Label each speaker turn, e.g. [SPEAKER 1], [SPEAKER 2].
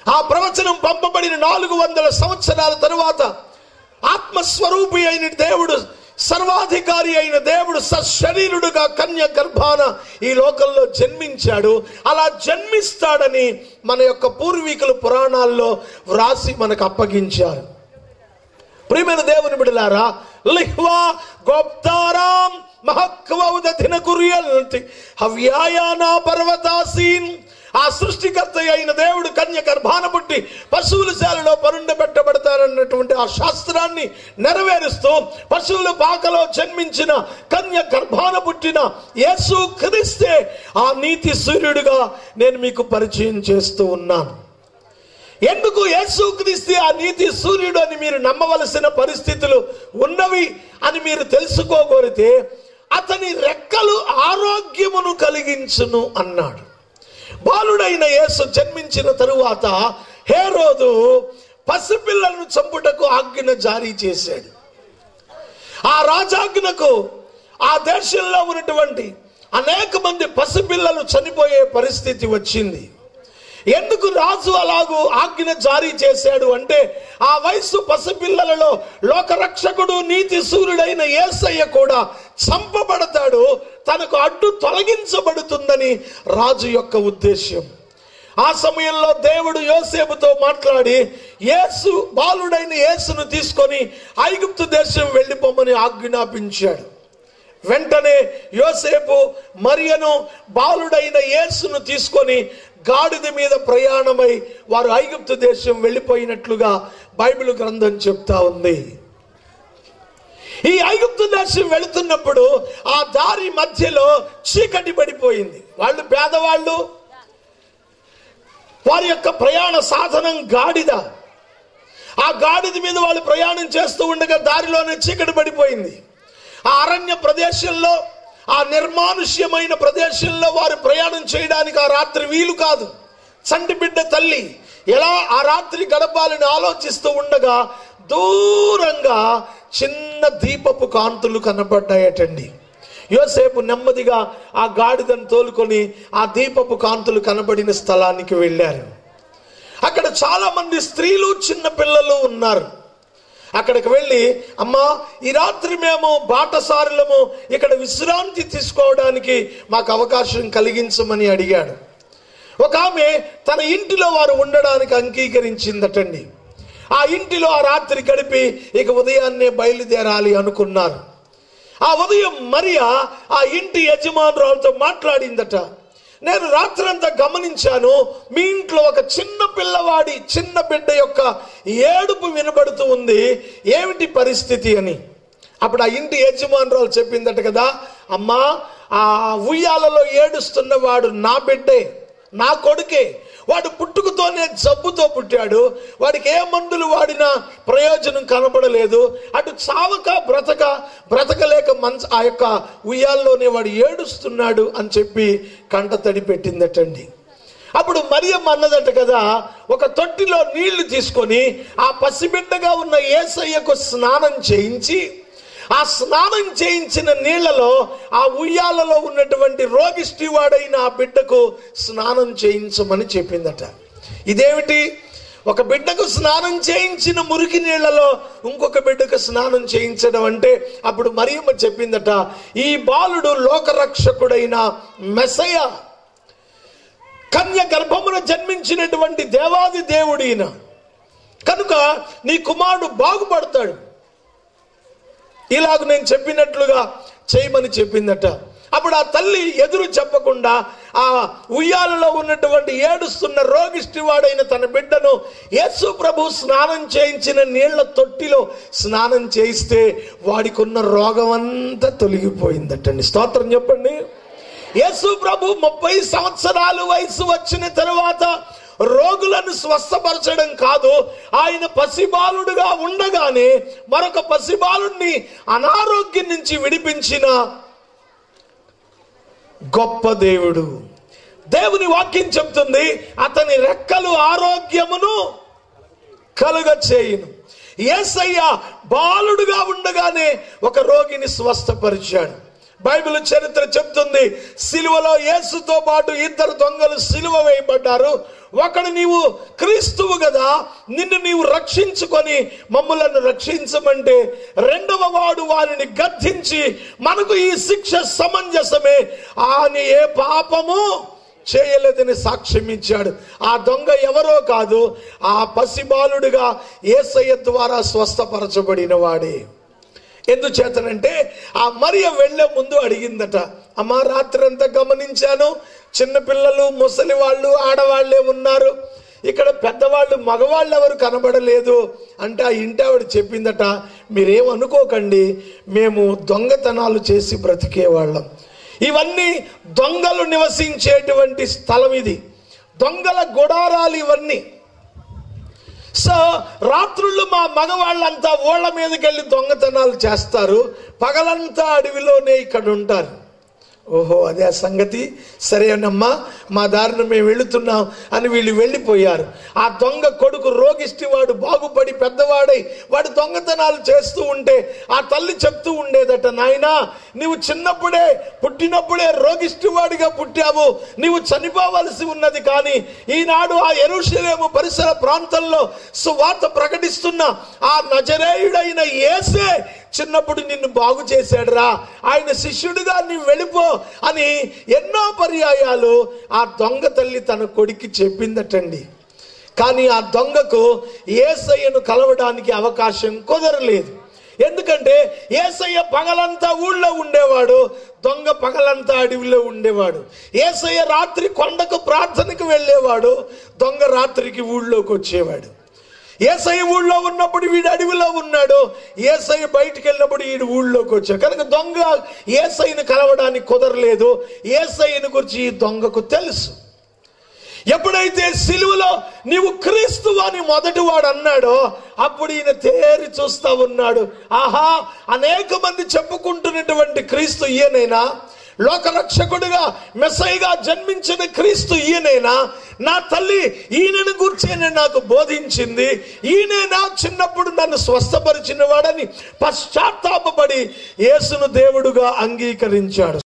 [SPEAKER 1] ఆ ప్రవచనం పంపబడిన 400 సంవత్సరాల తరువాత ఆత్మస్వరూపి అయిన దేవుడు, సర్వాధికారి అయిన దేవుడు సశరీరుడుగా కన్య గర్భాన ఈ లోకంలో జన్మించాడు. అలా జన్మిస్తాడని మన యొక్క పూర్వీకులు పురాణాల్లో వ్రాసి మనకు అప్పగించారు. ప్రియమైన దేవుని బిడ్డలారా, లిహ్వా గోప్తారాం మహక్వౌద దినకురియల్తి హవ్యాయానా పర్వతాసీన్. ఆ సృష్టికర్త అయిన దేవుడు కన్య గర్భాన పుట్టి పశువుల శాలలో పరుండబెట్టబడతారన్నటువంటి ఆ శాస్త్రాన్ని నెరవేరుస్తూ పశువుల పాకలో జన్మించిన కన్య గర్భాన పుట్టిన యేసు క్రీస్తే ఆ నీతి సూర్యుడిగా నేను మీకు పరిచయం చేస్తూ ఉన్నాను. ఎందుకు యేసు క్రీస్తు ఆ నీతి సూర్యుడు అని మీరు నమ్మవలసిన పరిస్థితులు ఉన్నవి అని మీరు తెలుసుకోగోరితే, అతని రెక్కలు ఆరోగ్యమును కలిగించును అన్నాడు. బాలుడైన యేసు జన్మించిన తరువాత హేరోదు పసిపిల్లలను చంపుటకు ఆజ్ఞ జారీ చేశాడు. ఆ రాజాజ్ఞకు ఆ దేశంలో ఉన్నటువంటి అనేక మంది పసిపిల్లలు చనిపోయే పరిస్థితి వచ్చింది. ఎందుకు రాజు అలాగూ ఆజ్ఞ జారీ చేశాడు అంటే, ఆ వయసు పసిపిల్లలలో లోకరక్షకుడు నీతి సూర్యుడైన యేసయ్య కూడా చంపబడతాడు, తనకు అడ్డు తొలగించబడుతుందని రాజు యొక్క ఉద్దేశ్యం. ఆ సమయంలో దేవుడు యోసేపుతో మాట్లాడి యేసు బాలుడైన యేసును తీసుకొని ఐగుప్తు దేశం వెళ్ళిపోమని ఆజ్ఞాపించాడు. వెంటనే యోసేపు మరియను బాలుడైన యేసును తీసుకొని గాడిద మీద ప్రయాణమై వారు ఐగుప్తు దేశం వెళ్ళిపోయినట్లుగా బైబిల్ గ్రంథం చెప్తా ఉంది. ఈ ఐగుప్తు దేశం వెళుతున్నప్పుడు ఆ దారి మధ్యలో చీకటి పడిపోయింది. వాళ్ళు పేదవాళ్ళు, వారి యొక్క ప్రయాణ సాధనం గాడిద. ఆ గాడిద మీద వాళ్ళు ప్రయాణం చేస్తూ ఉండగా దారిలోనే చీకటి పడిపోయింది. ఆ అరణ్య ప్రదేశంలో, ఆ నిర్మానుష్యమైన ప్రదేశంలో వారు ప్రయాణం చేయడానికి ఆ రాత్రి వీలు కాదు. చంటి బిడ్డ తల్లి ఎలా ఆ రాత్రి గడపాలని ఆలోచిస్తూ ఉండగా దూరంగా చిన్న దీపపు కాంతులు కనబడ్డాయటండి. యోసేపు నెమ్మదిగా ఆ గాడిదను తోలుకొని ఆ దీపపు కాంతులు కనబడిన స్థలానికి వెళ్ళారు. అక్కడ చాలా మంది స్త్రీలు, చిన్న పిల్లలు ఉన్నారు. అక్కడికి వెళ్ళి, అమ్మా, ఈ రాత్రి మేము బాటసారులము, ఇక్కడ విశ్రాంతి తీసుకోవడానికి మాకు అవకాశం కలిగించమని అడిగాడు. ఒక ఆమె తన ఇంటిలో వారు ఉండడానికి అంగీకరించిందటండి. ఆ ఇంటిలో ఆ రాత్రి గడిపి ఇక ఉదయాన్నే బయలుదేరాలి అనుకున్నారు. ఆ ఉదయం మరియా ఆ ఇంటి యజమానురాలతో మాట్లాడిందట. నేను రాత్రంతా గమనించాను, మీ ఇంట్లో ఒక చిన్న పిల్లవాడి, చిన్న బిడ్డ యొక్క ఏడుపు వినబడుతూ ఉంది, ఏమిటి పరిస్థితి అని. అప్పుడు ఆ ఇంటి యజమానురాలు చెప్పిందట కదా, అమ్మా, ఆ ఉయ్యాలలో ఏడుస్తున్నవాడు నా బిడ్డే, నా కొడుకే. వాడు పుట్టుకతోనే జబ్బుతో పుట్టాడు. వాడికి ఏ మందులు వాడినా ప్రయోజనం కనబడలేదు. అటు చావక బ్రతకలేక ఆ యొక్క ఉయ్యాల్లోనే వాడు ఏడుస్తున్నాడు అని చెప్పి కంట తడి పెట్టిందటండి. అప్పుడు మరియమ్మ అన్నదట కదా, ఒక తొట్టిలో నీళ్లు తీసుకొని ఆ పసిబిడ్డగా ఉన్న యేసయ్యకు స్నానం చేయించి, ఆ స్నానం చేయించిన నీళ్లలో ఆ ఉయ్యాలలో ఉన్నటువంటి రోగిష్టి వాడైన ఆ బిడ్డకు స్నానం చేయించమని చెప్పిందట. ఇదేమిటి, ఒక బిడ్డకు స్నానం చేయించిన మురికి నీళ్లలో ఇంకొక బిడ్డకు స్నానం చేయించడం అంటే? అప్పుడు మరియమ్మ చెప్పిందట, ఈ బాలుడు లోకరక్షకుడైన మెస్సయ, కన్య గర్భమున జన్మించినటువంటి దేవాది దేవుడిన కనుక నీ కుమారుడు బాగుపడతాడు, ఇలాగ నేను చెప్పినట్లుగా చేయమని చెప్పిందట. అప్పుడు ఆ తల్లి ఎదురు చెప్పకుండా ఆ ఉయ్యాలలో ఉన్నటువంటి ఏడుస్తున్న రోగిష్టి వాడైన తన బిడ్డను యేసు ప్రభు స్నానం చేయించిన నీళ్ల తొట్టిలో స్నానం చేయిస్తే వాడికి ఉన్న రోగం అంతా తొలగిపోయిందటండి. స్తోత్రం చెప్పండి. యేసు ప్రభు 30 సంవత్సరాలు వయసు వచ్చిన తరువాత రోగులను స్వస్థపరచడం కాదు, ఆయన పసిబాలుడుగా ఉండగానే మరొక పసిబాలుడిని అనారోగ్యం నుంచి విడిపించిన గొప్ప దేవుడు. దేవుని వాక్యం చెప్తుంది, అతని రెక్కలు ఆరోగ్యమును కలుగచేయును. యేసయ్య బాలుడుగా ఉండగానే ఒక రోగిని స్వస్థపరిచాడు. బైబిల్ చరిత్ర చెప్తుంది, సిలువలో యేసుతో పాటు ఇద్దరు దొంగలు సిలువ వేయబడ్డారు. ఒకడు నీవు క్రీస్తువు కదా, నిన్ను నీవు రక్షించుకొని మమ్ములను రక్షించమంటే రెండవ వాడు వారిని గద్దించి మనకు ఈ శిక్ష సమంజసమే, ఆయన ఏ పాపము చేయలేదని సాక్ష్యం ఇచ్చాడు. ఆ దొంగ ఎవరో కాదు, ఆ పసిబాలుడుగా యేసయ్య ద్వారా స్వస్థపరచబడిన వాడే. ఎందుచేతనంటే ఆ మరియ వెళ్ళే ముందు అడిగిందట, అమ్మా రాత్రంతా గమనించాను, చిన్నపిల్లలు, ముసలి వాళ్ళు, ఆడవాళ్లే ఉన్నారు, ఇక్కడ పెద్దవాళ్ళు మగవాళ్ళు ఎవరు కనబడలేదు అంటే ఆ ఇంటి ఆవిడ చెప్పిందట, మీరేమనుకోకండి, మేము దొంగతనాలు చేసి బ్రతికేవాళ్ళం, ఇవన్నీ దొంగలు నివసించేటువంటి స్థలం, ఇది దొంగల గుడారాలు ఇవన్నీ. సో రాత్రుళ్ళు మా మగవాళ్ళంతా ఓళ్ళ మీదకి వెళ్ళి దొంగతనాలు చేస్తారు, పగలంతా అడవిలోనే ఇక్కడ ఉంటారు. ఓహో అదే ఆ సంగతి, సరేనమ్మా మా దారిన మేము వెళుతున్నాం అని వీళ్ళు వెళ్ళిపోయారు. ఆ దొంగ కొడుకు రోగిష్టి వాడు బాగుపడి పెద్దవాడై వాడు దొంగతనాలు చేస్తూ ఉంటే ఆ తల్లి చెప్తూ ఉండేదట, నాయనా నీవు చిన్నప్పుడే పుట్టినప్పుడే రోగిష్టి వాడిగా పుట్టావు, నీవు చనిపోవలసి ఉన్నది, కానీ ఈనాడు ఆ యెరూషలేము పరిసర ప్రాంతంలో సువార్త ప్రకటిస్తున్న ఆ నజరేయుడైన యేసే చిన్నప్పుడు నిన్ను బాగు చేశాడురా, ఆయన శిష్యుడిగా నీవు వెళ్ళిపో అని ఎన్నో పర్యాయాలు ఆ దొంగ తల్లి తన కొడుక్కి చెప్పిందటండి. కానీ ఆ దొంగకు యేసయ్యను కలవడానికి అవకాశం కుదరలేదు. ఎందుకంటే యేసయ్య పగలంతా ఊళ్ళో ఉండేవాడు, దొంగ పగలంతా అడవిలో ఉండేవాడు. యేసయ్య రాత్రి కొండకు ప్రార్థనకు వెళ్ళేవాడు, దొంగ రాత్రికి ఊళ్ళోకి వచ్చేవాడు. యేసయ్య ఊళ్ళో ఉన్నప్పుడు వీడు అడవిలో ఉన్నాడు, యేసయ్య బయటికి వెళ్ళినప్పుడు వీడు ఊళ్ళోకి వచ్చాడు. కనుక దొంగ యేసయ్యను కలవడానికి కుదరలేదు. యేసయ్యను గురించి ఈ దొంగకు తెలుసు. ఎప్పుడైతే సిలువలో నీవు క్రీస్తు అని మొదటి వాడు అన్నాడో అప్పుడు ఈయన తేరి చూస్తా ఉన్నాడు. ఆహా, అనేక మంది చెప్పుకుంటున్నటువంటి క్రీస్తు ఈయనైనా, లోకరక్షకుడిగా మెస్సయ్యగా జన్మించిన క్రీస్తు ఈయనైనా, నా తల్లి ఈయనను గూర్చేనే నాకు బోధించింది, ఈయనైనా చిన్నప్పుడు నన్ను స్వస్థపరిచిన వాడని పశ్చాత్తాపపడి యేసును దేవుడుగా అంగీకరించాడు.